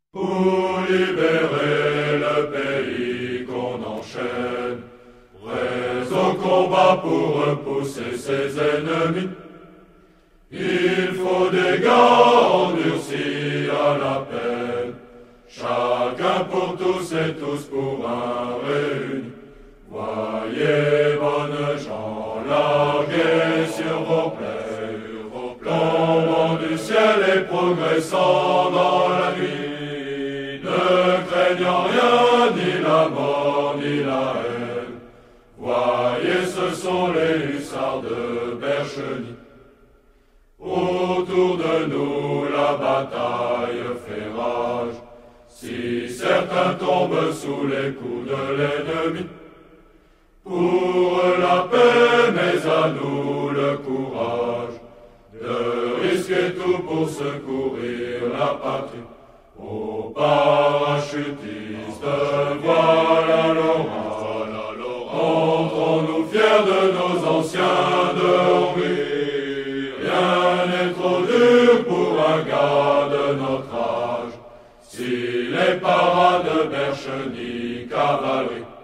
Pour libérer le pays qu'on enchaîne, prêts au combat pour repousser ses ennemis. Il faut des gars endurcis à la peine, chacun pour tous et tous pour un réuni. Voyez, bonnes gens, larguez sur vos plaies, tombant du ciel et progressant dans la nuit, ne craignant rien, ni la mort, ni la haine. Voyez, ce sont les hussards de Bercheny. Autour de nous la bataille fait rage, si certains tombent sous les coups de l'ennemi. Pour la paix, mais à nous le courage de risquer tout pour secourir la patrie. Aux parachutistes, voilà l'orage, entrons-nous fiers de nos anciens de Hongrie. Rien n'est trop dur pour un gars de notre âge, si les paras de Bercheny cavalerie.